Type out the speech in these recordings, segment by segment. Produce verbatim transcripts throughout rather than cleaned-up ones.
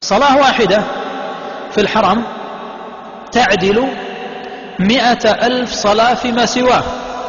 صلاة واحدة في الحرم تعدل مئة ألف صلاة فيما سواه.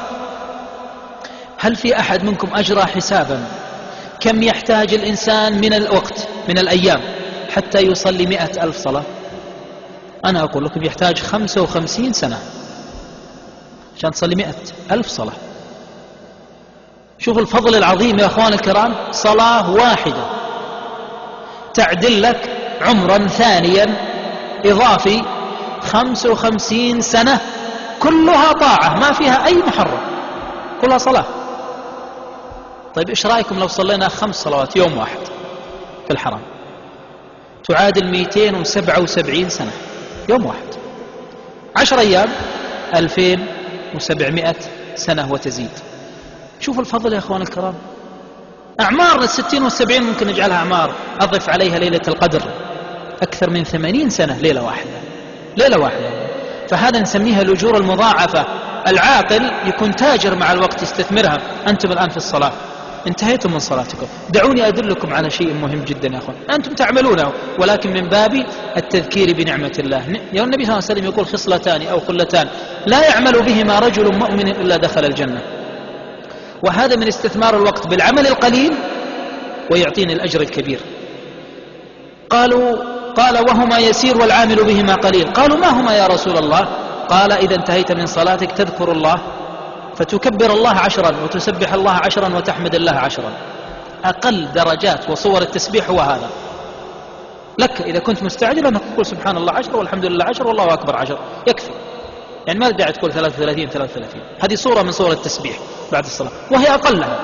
هل في أحد منكم أجرى حسابا كم يحتاج الإنسان من الوقت من الأيام حتى يصلي مئة ألف صلاة؟ أنا أقول لكم يحتاج خمسة وخمسين سنة عشان تصلي مئة ألف صلاة. شوف الفضل العظيم يا أخوان الكرام، صلاة واحدة تعدل لك عمرا ثانيا إضافي خمسة وخمسين سنة كلها طاعة ما فيها أي محرم، كلها صلاة. طيب إيش رأيكم لو صلينا خمس صلوات يوم واحد في الحرم؟ تعادل مئتين وسبعة وسبعين سنة يوم واحد. عشر أيام ألفين وسبعمائة سنة وتزيد. شوف الفضل يا أخوان الكرام. أعمار الستين والسبعين ممكن نجعلها أعمار، أضف عليها ليلة القدر أكثر من ثمانين سنة ليلة واحدة، ليلة واحدة. فهذا نسميها الأجور المضاعفة. العاقل يكون تاجر مع الوقت يستثمرها. أنتم الآن في الصلاة انتهيتم من صلاتكم، دعوني أدلكم على شيء مهم جدا يا أخوان أنتم تعملونه ولكن من باب التذكير بنعمة الله. يا النبي صلى الله عليه وسلم يقول خصلتان أو خلتان لا يعمل بهما رجل مؤمن إلا دخل الجنة. وهذا من استثمار الوقت بالعمل القليل ويعطيني الأجر الكبير. قالوا قال وهما يسير والعامل بهما قليل. قالوا ما هما يا رسول الله؟ قال إذا انتهيت من صلاتك تذكر الله فتكبر الله عشرا وتسبح الله عشرا وتحمد الله عشرا. أقل درجات وصور التسبيح هو هذا. لك إذا كنت مستعجل أنك تقول سبحان الله عشر والحمد لله عشر والله أكبر عشر يكفي، يعني ما داعي تقول ثلاثة وثلاثين ثلاثة وثلاثين. هذه صورة من صور التسبيح بعد الصلاة وهي أقلها.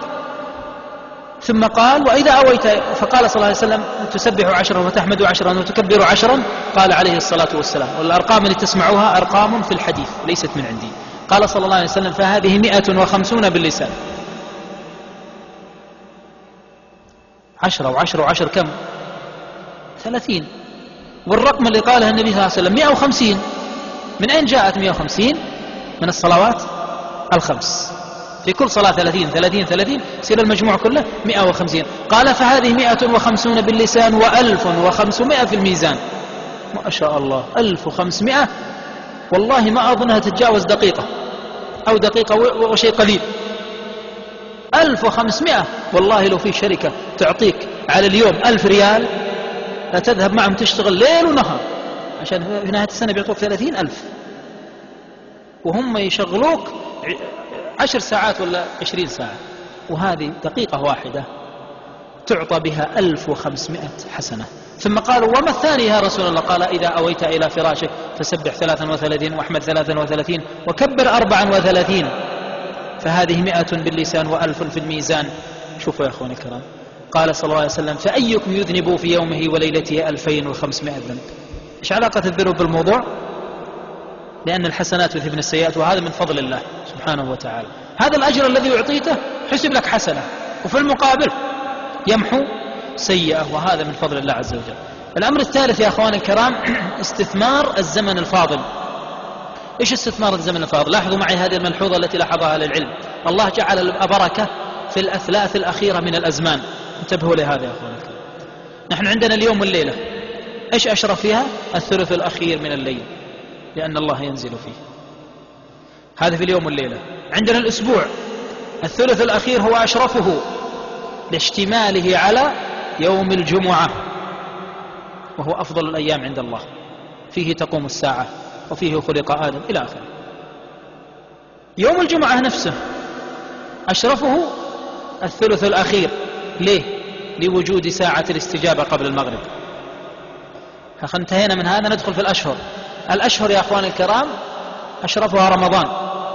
ثم قال وإذا أويت، فقال صلى الله عليه وسلم تسبح عشرا وتحمد عشرا وتكبر عشرا. قال عليه الصلاة والسلام والأرقام اللي تسمعوها أرقام في الحديث ليست من عندي. قال صلى الله عليه وسلم فهذه مئة وخمسون باللسان. عشرة وعشرة وعشر كم؟ ثلاثين. والرقم اللي قاله النبي صلى الله عليه وسلم مئة وخمسين. من أين جاءت مئة وخمسين؟ من الصلوات الخمس. في كل صلاة ثلاثين ثلاثين ثلاثين يصير المجموع كله مئة وخمسين. قال فهذه مئة وخمسون باللسان وألف وخمسمائة في الميزان. ما شاء الله ألف وخمسمائة والله ما أظنها تتجاوز دقيقة أو دقيقة وشيء قليل. ألف وخمسمائة والله لو في شركة تعطيك على اليوم ألف ريال لا تذهب معهم تشتغل ليل ونهار عشان في نهاية السنة بيعطوك ثلاثين ألف وهم يشغلوك عشر ساعات ولا عشرين ساعة، وهذه دقيقة واحدة تعطى بها ألف وخمسمائة حسنة. ثم قالوا وما الثاني يا رسول الله؟ قال إذا أويت إلى فراشك فسبح ثلاثا وثلاثين واحمد ثلاثا وثلاثين وكبر أربعا وثلاثين. فهذه مئة باللسان وألف في الميزان. شوفوا يا أخواني الكرام، قال صلى الله عليه وسلم فأيكم يذنب في يومه وليلته ألفين وخمسمائة ذنب. إيش علاقة الذنوب بالموضوع؟ لأن الحسنات تذهبن السيئات وهذا من فضل الله سبحانه وتعالى. هذا الأجر الذي يعطيته حسب لك حسنة وفي المقابل يمحو سيئة، وهذا من فضل الله عز وجل. الأمر الثالث يا أخواني الكرام استثمار الزمن الفاضل. إيش استثمار الزمن الفاضل؟ لاحظوا معي هذه الملحوظة التي لاحظها للعلم. الله جعل البركة في الأثلاث الأخيرة من الأزمان. انتبهوا لهذا يا أخواني الكرام. نحن عندنا اليوم والليلة، إيش أشرف فيها؟ الثلث الأخير من الليل لأن الله ينزل فيه. هذا في اليوم والليلة. عندنا الأسبوع الثلث الأخير هو أشرفه لاشتماله على يوم الجمعة وهو أفضل الأيام عند الله، فيه تقوم الساعة وفيه خلق آدم إلى آخره. يوم الجمعة نفسه أشرفه الثلث الأخير. ليه؟ لوجود ساعة الاستجابة قبل المغرب. انتهينا من هذا ندخل في الأشهر. الأشهر يا أخواني الكرام أشرفها رمضان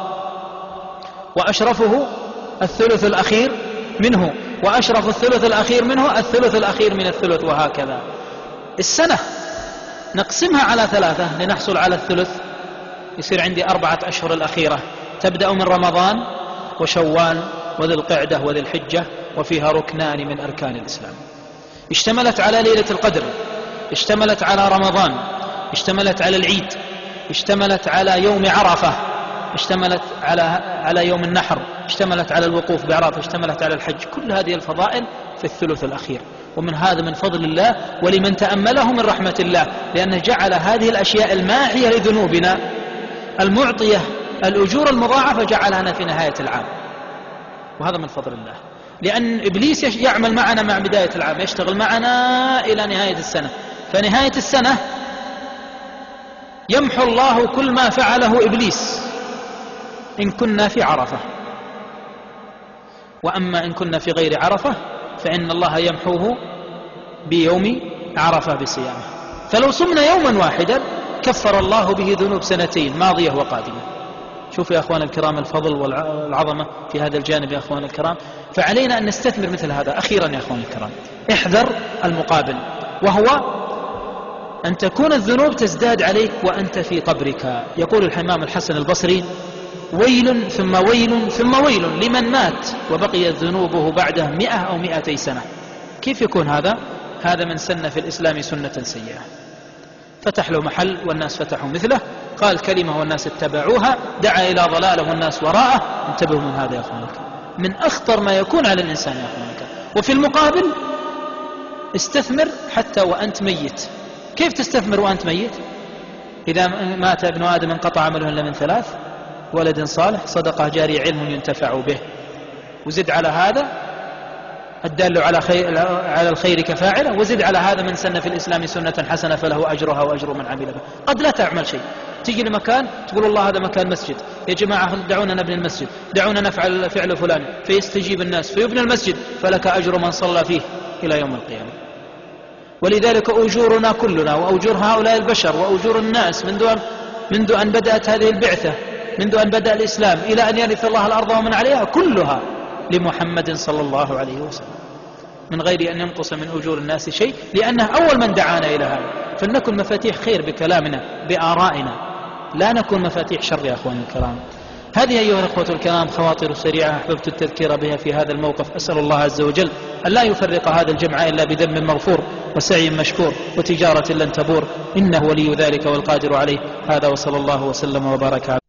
وأشرفه الثلث الأخير منه، وأشرف الثلث الأخير منه الثلث الأخير من الثلث، وهكذا. السنة نقسمها على ثلاثة لنحصل على الثلث. يصير عندي أربعة أشهر الأخيرة تبدأ من رمضان وشوال وذي القعدة وذي الحجة، وفيها ركنان من أركان الإسلام. اشتملت على ليلة القدر، اشتملت على رمضان، اشتملت على العيد، اشتملت على يوم عرفة، اشتملت على على يوم النحر، اشتملت على الوقوف بعرفة، اشتملت على الحج. كل هذه الفضائل في الثلث الأخير. ومن هذا من فضل الله ولمن تأمله من رحمة الله، لأنه جعل هذه الأشياء الماحية لذنوبنا المعطية الأجور المضاعفة جعلها في نهاية العام، وهذا من فضل الله. لأن إبليس يعمل معنا مع بداية العام، يشتغل معنا إلى نهاية السنة، فنهاية السنة يمحو الله كل ما فعله إبليس إن كنا في عرفة، وأما إن كنا في غير عرفة فإن الله يمحوه بيوم عرفة بصيامه. فلو صمنا يوما واحدا كفر الله به ذنوب سنتين ماضية وقادمة. شوفوا يا أخوان الكرام الفضل والعظمة في هذا الجانب يا أخوان الكرام. فعلينا أن نستثمر مثل هذا. أخيرا يا أخوان الكرام، احذر المقابل، وهو أن تكون الذنوب تزداد عليك وأنت في قبرك. يقول الإمام الحسن البصري: ويل ثم ويل ثم ويل لمن مات وبقيت ذنوبه بعده مئة أو مئتي سنة. كيف يكون هذا؟ هذا من سن في الإسلام سنة سيئة، فتح له محل والناس فتحوا مثله، قال كلمة والناس اتبعوها، دعا إلى ضلاله والناس وراءه. انتبهوا من هذا يا أخوانك، من أخطر ما يكون على الإنسان يا أخوانك. وفي المقابل استثمر حتى وأنت ميت. كيف تستثمر وأنت ميت؟ إذا مات ابن آدم انقطع عمله إلا من ثلاث: ولد صالح، صدقة جارية، علم ينتفع به. وزد على هذا الدال على خير على الخير كفاعله، وزد على هذا من سن في الإسلام سنة حسنة فله أجرها وأجر من عمل بها. قد لا تعمل شيء، تيجي لمكان تقول الله هذا مكان مسجد، يا جماعة دعونا نبني المسجد، دعونا نفعل فعل فلان، فيستجيب الناس فيبنى المسجد، فلك أجر من صلى فيه إلى يوم القيامة. ولذلك أجورنا كلنا وأجور هؤلاء البشر وأجور الناس منذ منذ أن بدأت هذه البعثة، منذ أن بدأ الإسلام إلى أن يرث الله الأرض ومن عليها، كلها لمحمد صلى الله عليه وسلم، من غير أن ينقص من أجور الناس شيء، لأنه أول من دعانا إلى هذا. فلنكن مفاتيح خير بكلامنا بآرائنا، لا نكون مفاتيح شر يا أخواني الكرام. هذه أيها الأخوة الكرام خواطر سريعة أحببت التذكير بها في هذا الموقف. أسأل الله عز وجل أن لا يفرق هذا الجمع إلا بذنب مغفور وسعي مشكور وتجارة لن تبور، إنه ولي ذلك والقادر عليه. هذا وصلى الله وسلم وبارك على